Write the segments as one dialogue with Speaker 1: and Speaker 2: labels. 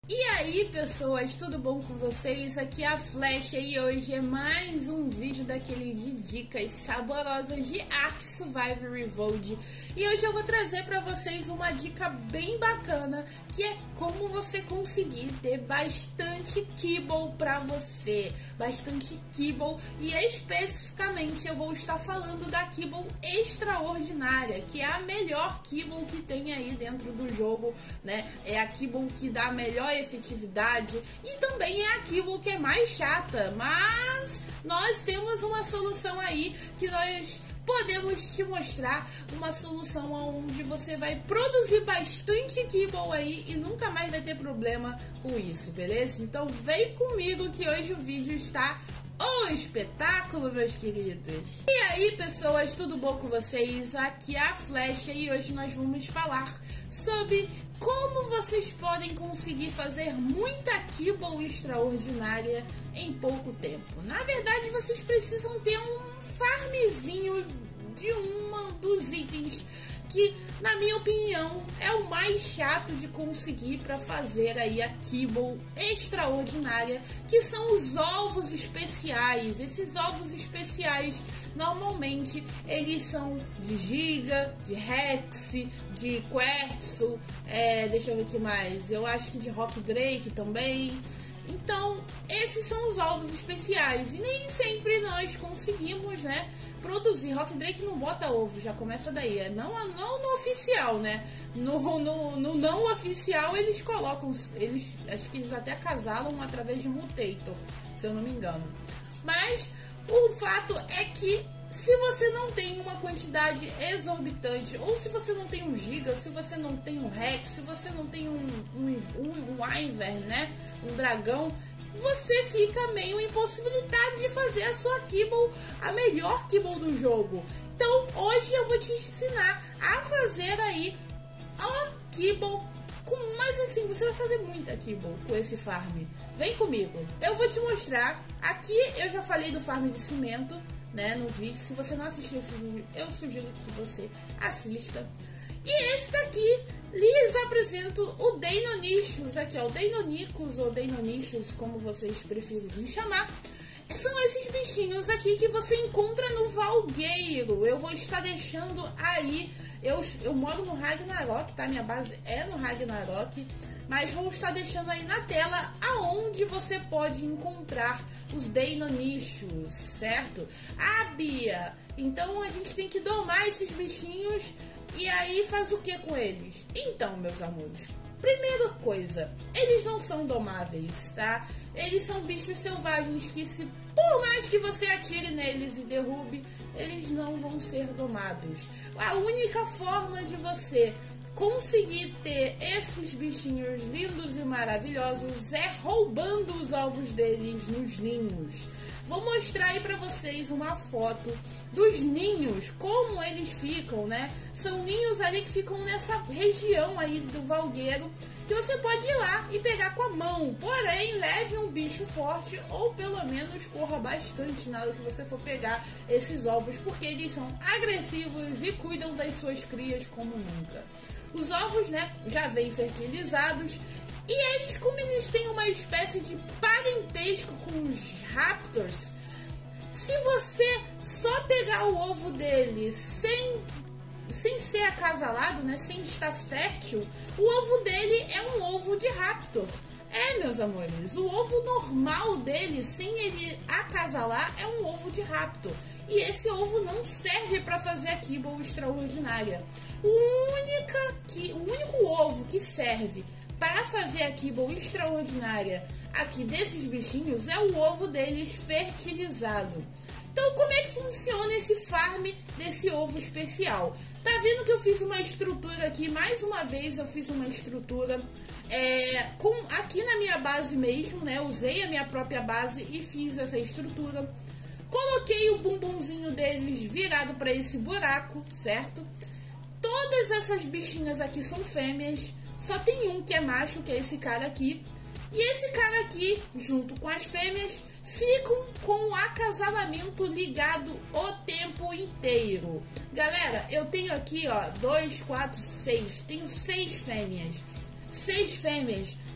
Speaker 1: E aí pessoas, tudo bom com vocês? Aqui é a Flecha e hoje é mais um vídeo daquele de dicas saborosas de Ark Survival Revolt. E hoje eu vou trazer para vocês uma dica bem bacana, que é como você conseguir ter bastante kibble para você. Bastante kibble, e especificamente eu vou estar falando da kibble extraordinária, que é a melhor kibble que tem aí dentro do jogo, né? É a kibble que dá a melhor efetividade e também é a kibble que é mais chata, mas nós temos uma solução aí que nós podemos te mostrar, uma solução onde você vai produzir bastante kibble aí e nunca mais vai ter problema com isso, beleza? Então vem comigo que hoje o vídeo está um espetáculo, meus queridos. E aí pessoas, tudo bom com vocês? Aqui é a Flecha e hoje nós vamos falar sobre como vocês podem conseguir fazer muita kibble extraordinária em pouco tempo. Na verdade, vocês precisam ter um farmzinho de um dos itens que, na minha opinião, é o mais chato de conseguir para fazer aí a kibble extraordinária, que são os ovos especiais. Esses ovos especiais, normalmente, eles são de giga, de rex, de querço, deixa eu ver o que mais, eu acho que de rock drake também. Então, esses são os ovos especiais e nem sempre nós conseguimos, né, produzir. Rock Drake não bota ovo, já começa daí. Não no oficial, né? No não oficial eles colocam, acho que eles até casalam através de Mutator, se eu não me engano. Mas o fato é que se você não tem uma quantidade exorbitante, ou se você não tem um giga, se você não tem um rex, se você não tem um wyvern, né, um dragão, você fica meio impossibilitado de fazer a sua kibble, a melhor kibble do jogo. Então hoje eu vou te ensinar a fazer aí a kibble mas assim, você vai fazer muita kibble com esse farm. Vem comigo, eu vou te mostrar. Aqui eu já falei do farm de cimento, né, no vídeo. Se você não assistiu esse vídeo, eu sugiro que você assista. E esse daqui, lhes apresento o Deinonychus, aqui ó, o Deinonychus ou Deinonychus, como vocês preferem me chamar. São esses bichinhos aqui que você encontra no Valgueiro. Eu vou estar deixando aí, eu moro no Ragnarok, tá? Minha base é no Ragnarok, mas vou estar deixando aí na tela aonde você pode encontrar os Deinonychus, certo? Ah, Bia, então a gente tem que domar esses bichinhos e aí faz o que com eles? Então, meus amores, primeira coisa, eles não são domáveis, tá? Eles são bichos selvagens que, se por mais que você atire neles e derrube, eles não vão ser domados. A única forma de você conseguir ter esses bichinhos lindos e maravilhosos é roubando os ovos deles nos ninhos. Vou mostrar aí pra vocês uma foto dos ninhos, como eles ficam, né? São ninhos ali que ficam nessa região aí do Valgueiro, que você pode ir lá e pegar com a mão. Porém, leve um bicho forte ou pelo menos corra bastante na hora que você for pegar esses ovos, porque eles são agressivos e cuidam das suas crias como nunca. Os ovos, né, já vêm fertilizados e eles, como eles têm uma espécie de parentesco com os raptors, se você só pegar o ovo deles sem ser acasalado, né, sem estar fértil, o ovo dele é um ovo de raptor. Meus amores, o ovo normal dele, sem ele acasalar, é um ovo de raptor. E esse ovo não serve para fazer a kibble extraordinária. O único ovo que serve para fazer a kibble extraordinária aqui desses bichinhos é o ovo deles fertilizado. Então, como é que funciona esse farm desse ovo especial? Tá vendo que eu fiz uma estrutura aqui? Mais uma vez eu fiz uma estrutura aqui na minha base mesmo, né? Usei a minha própria base e fiz essa estrutura. Coloquei o bumbumzinho deles virado para esse buraco, certo? Todas essas bichinhas aqui são fêmeas. Só tem um que é macho, que é esse cara aqui. E esse cara aqui, junto com as fêmeas, ficam com o acasalamento ligado o tempo inteiro. Galera, eu tenho aqui, ó, 2, 4, 6. Tenho 6 fêmeas. 6 fêmeas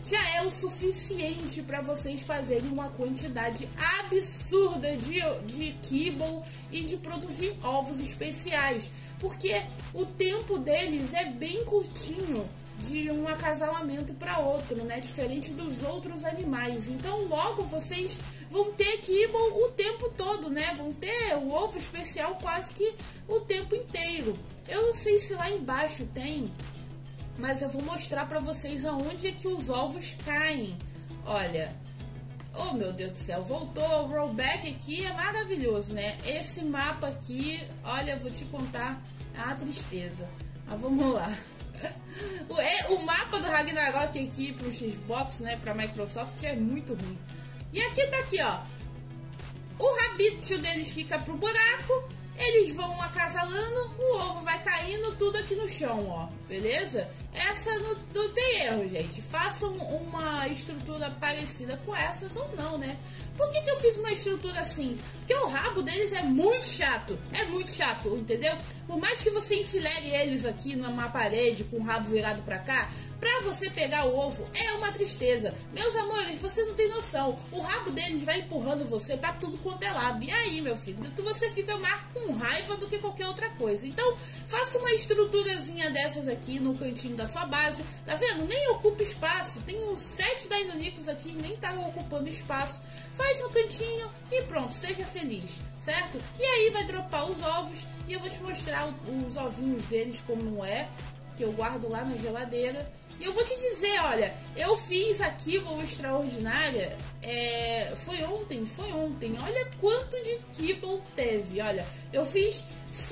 Speaker 1: já é o suficiente para vocês fazerem uma quantidade absurda de kibble e de produzir ovos especiais, porque o tempo deles é bem curtinho de um acasalamento para outro, né? Diferente dos outros animais. Então logo vocês vão ter kibble o tempo todo, né? Vão ter o ovo especial quase que o tempo inteiro. Eu não sei se lá embaixo tem, mas eu vou mostrar para vocês aonde é que os ovos caem. Olha, oh meu Deus do céu, voltou o rollback aqui, é maravilhoso, né? Esse mapa aqui, olha, vou te contar a tristeza. Mas vamos lá. O mapa do Ragnarok aqui pro Xbox, né, pra Microsoft, é muito ruim. E aqui tá aqui, ó. O rabito deles fica pro buraco, eles vão acasalando, o ovo vai caindo tudo aqui no chão, ó. Beleza? Essa não tem erro, gente. Façam uma estrutura parecida com essas ou não, né? Por que eu fiz uma estrutura assim? Porque o rabo deles é muito chato. É muito chato, entendeu? Por mais que você enfilere eles aqui numa parede com o rabo virado pra cá, pra você pegar o ovo é uma tristeza. Meus amores, você não tem noção. O rabo deles vai empurrando você pra tudo quanto é lado. E aí, meu filho, você fica mais com raiva do que qualquer outra coisa. Então, faça uma estruturazinha dessas aqui no cantinho da sua base. Tá vendo? Nem ocupa espaço. Tenho 7 Deinonychus aqui, nem tá ocupando espaço. Faz no cantinho e pronto, seja feliz, certo? E aí vai dropar os ovos e eu vou te mostrar os ovinhos deles como é, que eu guardo lá na geladeira. E eu vou te dizer, olha, eu fiz a kibble extraordinária, foi ontem, olha quanto de kibble teve, olha, eu fiz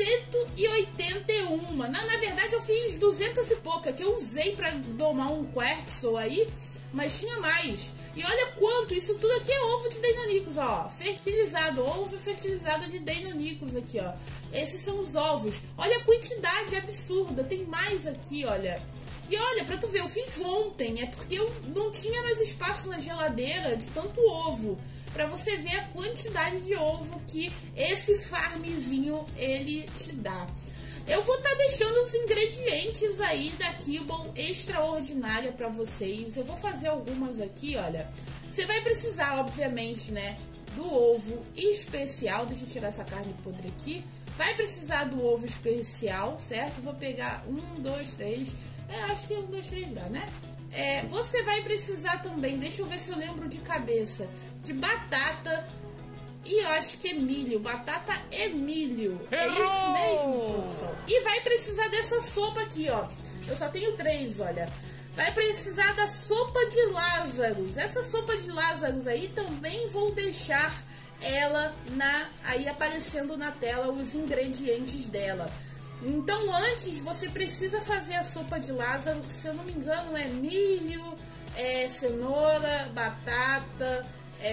Speaker 1: 181, na verdade eu fiz 200 e pouca, que eu usei pra domar um Querxel aí, mas tinha mais. E olha quanto, isso tudo aqui é ovo de Deinonychus, ó, fertilizado, ovo fertilizado de Deinonychus aqui, ó. Esses são os ovos, olha a quantidade absurda, tem mais aqui, olha. E olha, pra tu ver, eu fiz ontem, é porque eu não tinha mais espaço na geladeira de tanto ovo. Pra você ver a quantidade de ovo que esse farmzinho, ele te dá. Eu vou estar deixando os ingredientes aí da kibble extraordinária pra vocês. Eu vou fazer algumas aqui, olha. Você vai precisar, obviamente, né, do ovo especial. Deixa eu tirar essa carne podre aqui. Vai precisar do ovo especial, certo? Vou pegar 1, 2, 3... acho que 1, 2, 3 dá, né? Você vai precisar também, deixa eu ver se eu lembro de cabeça, de batata e eu acho que é milho, batata e milho. É isso mesmo, produção? E vai precisar dessa sopa aqui, ó. Eu só tenho 3, olha. Vai precisar da sopa de Lazarus. Essa sopa de Lazarus aí também vou deixar ela aí aparecendo na tela os ingredientes dela. Então antes você precisa fazer a sopa de Lázaro, se eu não me engano é milho, cenoura, batata,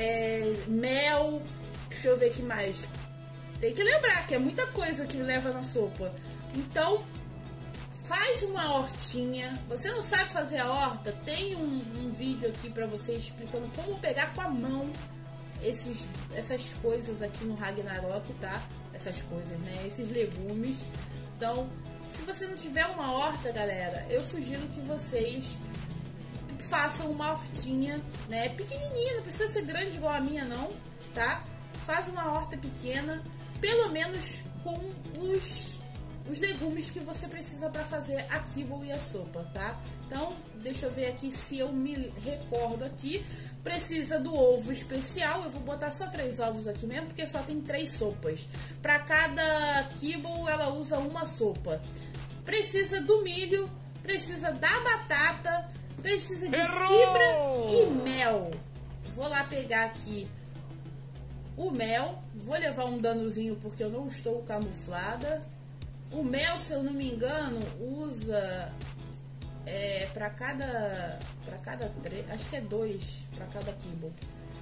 Speaker 1: mel, deixa eu ver o que mais. Tem que lembrar que é muita coisa que leva na sopa. Então faz uma hortinha. Você não sabe fazer a horta? Tem um vídeo aqui pra você explicando como pegar com a mão essas coisas aqui no Ragnarok, tá? Essas coisas, né? Esses legumes. Então, se você não tiver uma horta, galera, eu sugiro que vocês façam uma hortinha, né? Pequenininha, não precisa ser grande igual a minha, não, tá? Faz uma horta pequena, pelo menos com os legumes que você precisa para fazer a kibble e a sopa, tá? Então, deixa eu ver aqui se eu me recordo aqui. Precisa do ovo especial, eu vou botar só 3 ovos aqui mesmo, porque só tem 3 sopas. Para cada kibble ela usa uma sopa. Precisa do milho, precisa da batata, precisa de fibra e mel. Vou lá pegar aqui o mel, vou levar um danozinho porque eu não estou camuflada. O mel, se eu não me engano, usa... para cada 3, acho que é 2 para cada kibble.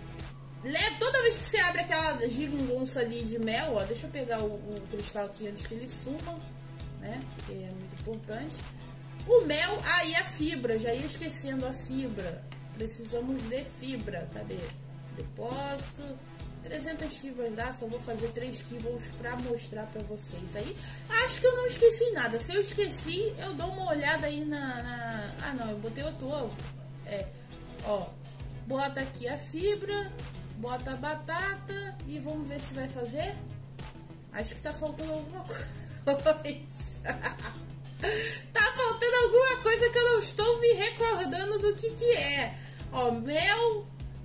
Speaker 1: Toda vez que você abre aquela geringonça ali de mel, ó, deixa eu pegar o cristal aqui antes que ele suma, né? Que é muito importante. O mel, e a fibra, já ia esquecendo a fibra. Precisamos de fibra, cadê? Depósito. 300 fibras dá, só vou fazer 3 kibbles pra mostrar pra vocês aí. Acho que eu não esqueci nada. Se eu esqueci, eu dou uma olhada aí ah, não, eu botei outro ovo. Ó, bota aqui a fibra, bota a batata e vamos ver se vai fazer. Acho que tá faltando alguma coisa. Tá faltando alguma coisa que eu não estou me recordando do que é. Ó, mel,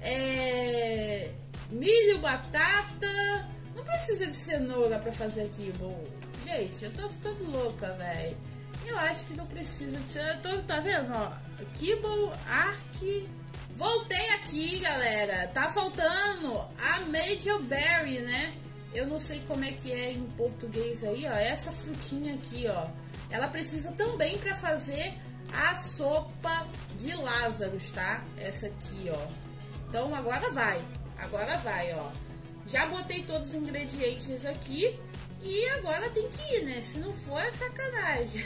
Speaker 1: milho, batata. Não precisa de cenoura pra fazer aqui, bom. Gente, eu tô ficando louca, velho. Eu acho que não precisa de cenoura. Tá vendo, ó? Kibble, Ark. Voltei aqui, galera. Tá faltando a Major Berry, né? Eu não sei como é que é em português aí, ó. Essa frutinha aqui, ó. Ela precisa também para fazer a sopa de Lázaros, tá? Essa aqui, ó. Então agora vai, ó. Já botei todos os ingredientes aqui e agora tem que ir, né? Se não for, é sacanagem.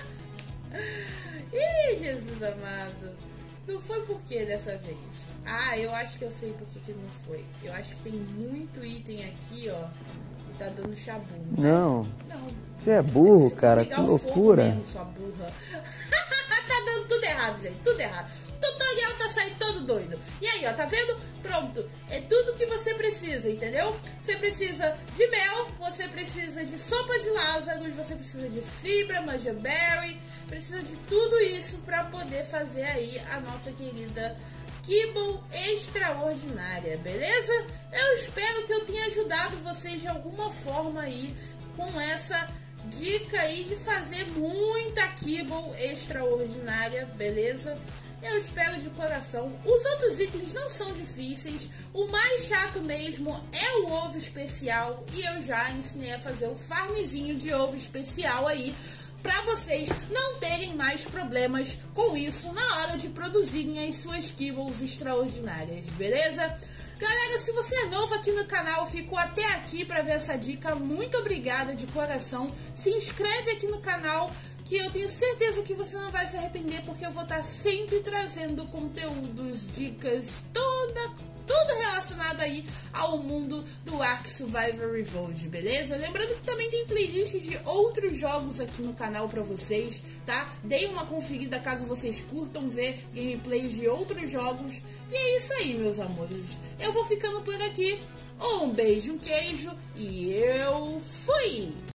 Speaker 1: Ih, Jesus amado. Não foi por que dessa vez? Ah, eu acho que eu sei por que não foi. Eu acho que tem muito item aqui, ó. E tá dando chabu.
Speaker 2: Não.
Speaker 1: Não.
Speaker 2: Você é burro,
Speaker 1: você
Speaker 2: cara. Que loucura.
Speaker 1: Mesmo, sua burra. Tá dando tudo errado, gente. Tudo errado. O tutorial tá saindo todo doido. E aí, ó, tá vendo? Pronto. É tudo que você precisa, entendeu? Você precisa de mel, você precisa de sopa de Lázaros, você precisa de fibra, Major Berry, precisa de tudo isso para poder fazer aí a nossa querida Kibble extraordinária, beleza? Eu espero que eu tenha ajudado vocês de alguma forma aí com essa dica aí de fazer muita Kibble extraordinária, beleza? Eu espero de coração. Os outros itens não são difíceis. O mais chato mesmo é o ovo especial. E eu já ensinei a fazer o farmzinho de ovo especial aí, para vocês não terem mais problemas com isso na hora de produzirem as suas Kibbles extraordinárias, beleza? Galera, se você é novo aqui no canal, ficou até aqui para ver essa dica, muito obrigada de coração. Se inscreve aqui no canal, que eu tenho certeza que você não vai se arrepender, porque eu vou estar sempre trazendo conteúdos, dicas, tudo relacionado aí ao mundo do Ark Survival Revolt, beleza? Lembrando que também tem playlists de outros jogos aqui no canal pra vocês, tá? Deem uma conferida caso vocês curtam ver gameplays de outros jogos. E é isso aí, meus amores. Eu vou ficando por aqui. Um beijo, um queijo e eu fui!